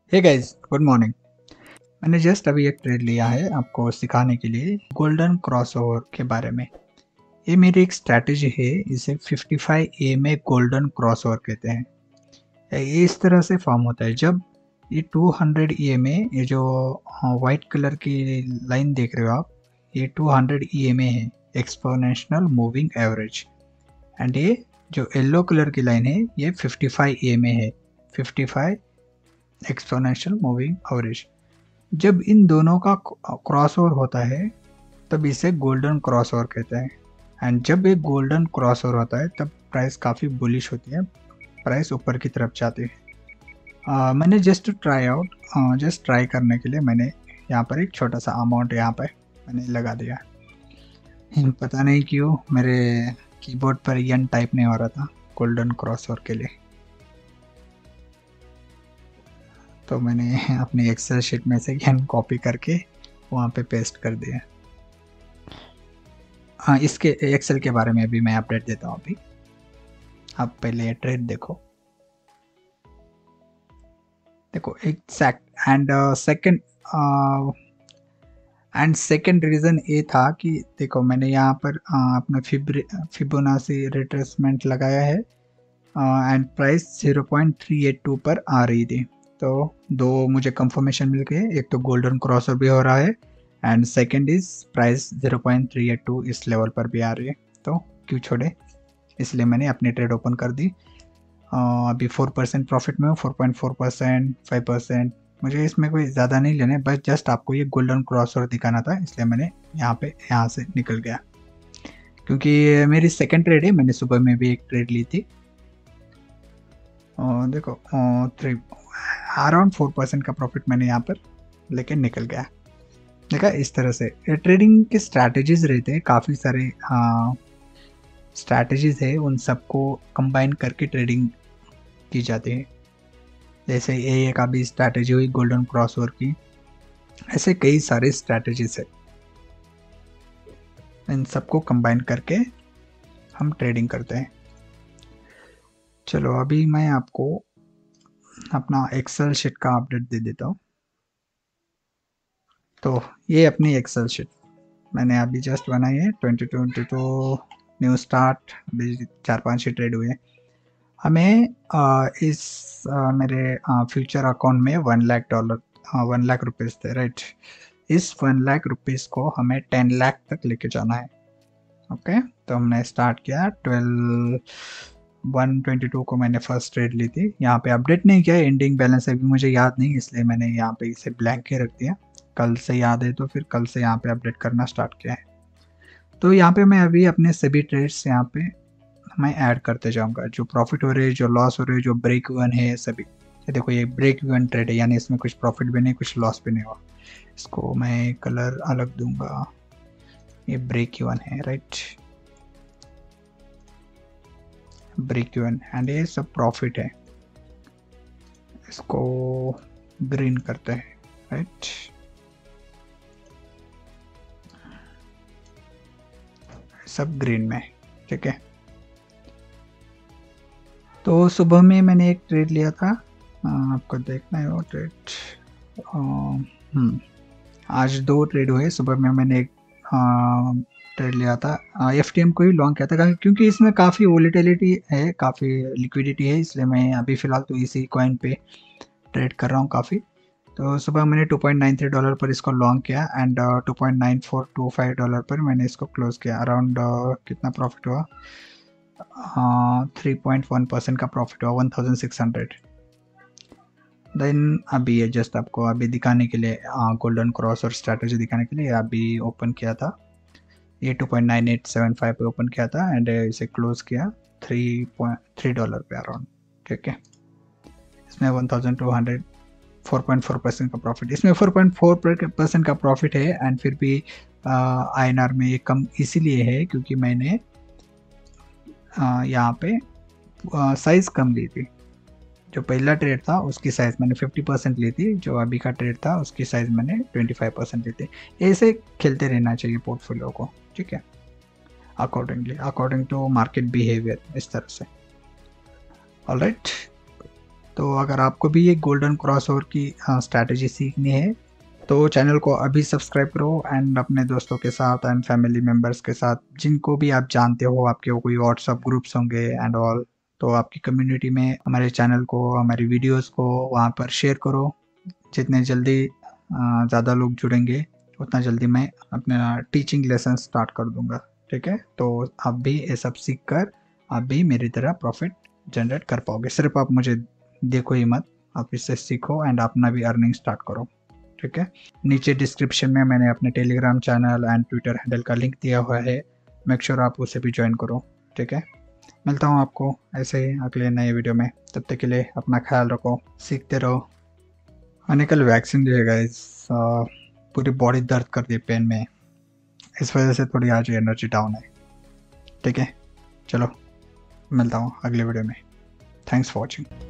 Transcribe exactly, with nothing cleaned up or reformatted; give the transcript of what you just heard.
हे guys, good morning. मैंने just अभी एक ट्रेड लिया है आपको सिखाने के लिए गोल्डन क्रॉसओवर के बारे में। ये मेरी एक स्ट्रैटेजी है। इसे पचपन ए में गोल्डन क्रॉसओवर कहते हैं। ये इस तरह से फॉर्म होता है जब ये दो सौ ई ए में ये जो वाइट कलर की लाइन देख रहे हो आप, ये दो सौ ई ए में है, एक्सपोनेंशियल मूविंग एवरेज। एंड ये जो येलो कलर की लाइन है ये पचपन ए में है, पचपन एक्सपोनेंशियल मूविंग एवरेज। जब इन दोनों का क्रॉसओवर होता है तब इसे गोल्डन क्रॉसओवर कहते हैं। एंड जब एक गोल्डन क्रॉसओवर होता है तब प्राइस काफ़ी बुलिश होती है, प्राइस ऊपर की तरफ जाती है। uh, मैंने just try out just try करने के लिए मैंने यहाँ पर एक छोटा सा अमाउंट यहाँ पर मैंने लगा दिया। पता नहीं क्यों मेरे कीबोर्ड पर यन टाइप नहीं हो रहा था गोल्डन क्रॉसओवर के लिए, तो मैंने अपनी एक्सेल शीट में से यन कॉपी करके वहाँ पे पेस्ट कर दिया। हाँ, इसके एक्सेल के बारे में भी मैं अपडेट देता हूँ। अभी आप पहले ये ट्रेड देखो देखो exact and second and second reason ये था कि देखो मैंने यहाँ पर uh, अपना फिबोनाची रिट्रेसमेंट लगाया है and price zero point three eight two पर आ रही थी। तो दो मुझे कंफर्मेशन मिल गए, एक तो गोल्डन क्रॉसओवर भी हो रहा है and second is price zero point three eight two इस लेवल पर भी आ रही है, तो क्यों छोड़े, इसलिए मैंने अपनी ट्रेड ओपन कर दी। uh, अभी फोर परसेंट प्रॉफिट में हूँ, four point four percent, five percent. मुझे इसमें कोई ज़्यादा नहीं लेने, बस जस्ट आपको ये गोल्डन क्रॉसओवर दिखाना था, इसलिए मैंने यहाँ पे यहाँ से निकल गया। क्योंकि मेरी सेकंड ट्रेड है, मैंने सुबह में भी एक ट्रेड ली थी और देखो थ्री अराउंड फोर परसेंट का प्रॉफिट मैंने यहाँ पर लेके निकल गया। देखा, इस तरह से ट्रेडिंग के स्ट्रैटेजीज रहते हैं, काफ़ी सारे स्ट्रैटेजीज है, उन सबको कंबाइन करके ट्रेडिंग की जाती है। जैसे ए का भी स्ट्रैटेजी हुई गोल्डन क्रॉसओवर की, ऐसे कई सारे स्ट्रैटेजीज है, इन सबको कंबाइन करके हम ट्रेडिंग करते हैं। चलो अभी मैं आपको अपना एक्सेल शीट का अपडेट दे देता हूँ। तो ये अपनी एक्सेल शीट मैंने अभी जस्ट बनाई है, twenty twenty two new start, अभी चार पाँच ही ट्रेड हुए। हमें आ, इस आ, मेरे फ्यूचर अकाउंट में one lakh dollar one lakh rupees थे, राइट। इस वन लाख रुपीज़ को हमें टेन लाख तक लेके जाना है। ओके, तो हमने स्टार्ट किया ट्वेल्व वन ट्वेंटी टू को मैंने फर्स्ट ट्रेड ली थी। यहाँ पे अपडेट नहीं किया, एंडिंग बैलेंस अभी मुझे याद नहीं, इसलिए मैंने यहाँ पे इसे ब्लैंक ही रख दिया। कल से याद है तो फिर कल से यहाँ पे अपडेट करना स्टार्ट किया है। तो यहाँ पे मैं अभी अपने सभी ट्रेड्स यहाँ पे मैं ऐड करते जाऊँगा, जो प्रॉफिट हो रहे हैं, जो लॉस हो रहे हैं, जो ब्रेक इवन है, सभी। ये देखो, ये ब्रेक इवन ट्रेड है, यानी इसमें कुछ प्रॉफिट भी नहीं, कुछ लॉस भी नहीं हुआ। इसको मैं कलर अलग दूंगा, ये ब्रेक इवन है, राइट, ब्रेक इवन, एंड ये सब प्रॉफिट है, इसको ग्रीन करते हैं, राइट। सब ग्रीन में, ठीक है। तो सुबह में मैंने एक ट्रेड लिया था, आ, आपको देखना है वो ट्रेड। हम्म आज दो ट्रेड हुए। सुबह में मैंने एक ट्रेड लिया था, एफ टी एम को ही लॉन्ग किया था, क्योंकि इसमें काफ़ी वोलेटिलिटी है, काफ़ी लिक्विडिटी है, इसलिए मैं अभी फ़िलहाल तो इसी कॉइन पे ट्रेड कर रहा हूँ काफ़ी। तो सुबह मैंने two point nine three dollar पर इसको लॉन्ग किया and two point nine four two five dollar पर मैंने इसको क्लोज किया। अराउंड uh, कितना प्रॉफिट हुआ, थ्री पॉइंट वन परसेंट का प्रॉफिट हुआ, one thousand six hundred. Then अभी ये जस्ट आपको अभी दिखाने के लिए, गोल्डन क्रॉस और स्ट्रैटेजी दिखाने के लिए अभी ओपन किया था। ये two point nine eight seven five पे ओपन किया था एंड इसे क्लोज किया थ्री पॉइंट थ्री डॉलर पे अराउंड, ठीक है। इसमें one thousand two hundred, four point four percent का प्रॉफिट, इसमें फोर पॉइंट फोर परसेंट का प्रॉफिट है। एंड फिर भी आई एन आर में ये कम इसीलिए है क्योंकि मैंने यहाँ पे साइज़ कम ली थी। जो पहला ट्रेड था उसकी साइज़ मैंने फिफ्टी परसेंट ली थी, जो अभी का ट्रेड था उसकी साइज़ मैंने ट्वेंटी फाइव परसेंट ली थी। ऐसे खेलते रहना चाहिए पोर्टफोलियो को, ठीक है, accordingly, according to market behaviour, इस तरह से। ऑलराइट, तो अगर आपको भी ये गोल्डन क्रॉसओवर की स्ट्रैटेजी सीखनी है तो चैनल को अभी सब्सक्राइब करो एंड अपने दोस्तों के साथ एंड फैमिली मेम्बर्स के साथ, जिनको भी आप जानते हो, आपके कोई व्हाट्सअप ग्रुप्स होंगे एंड ऑल, तो आपकी कम्युनिटी में हमारे चैनल को, हमारी वीडियोस को वहाँ पर शेयर करो। जितने जल्दी ज़्यादा लोग जुड़ेंगे उतना जल्दी मैं अपना टीचिंग लेसन स्टार्ट कर दूंगा। ठीक है, तो आप भी ये सब सीख कर आप भी मेरी तरह प्रॉफिट जनरेट कर पाओगे। सिर्फ आप मुझे देखो ही मत, आप इससे सीखो एंड अपना भी अर्निंग स्टार्ट करो। ठीक है, नीचे डिस्क्रिप्शन में मैंने अपने Telegram channel and Twitter handle का लिंक दिया हुआ है, मेक श्योर आप उसे भी ज्वाइन करो। ठीक है, मिलता हूँ आपको ऐसे ही अगले नए वीडियो में। तब तक के लिए अपना ख्याल रखो, सीखते रहो। मैंने कल वैक्सीन लिया गाइस, पूरी बॉडी दर्द कर दी पेन में, इस वजह से थोड़ी आज एनर्जी डाउन है। ठीक है, चलो मिलता हूँ अगले वीडियो में। Thanks for watching.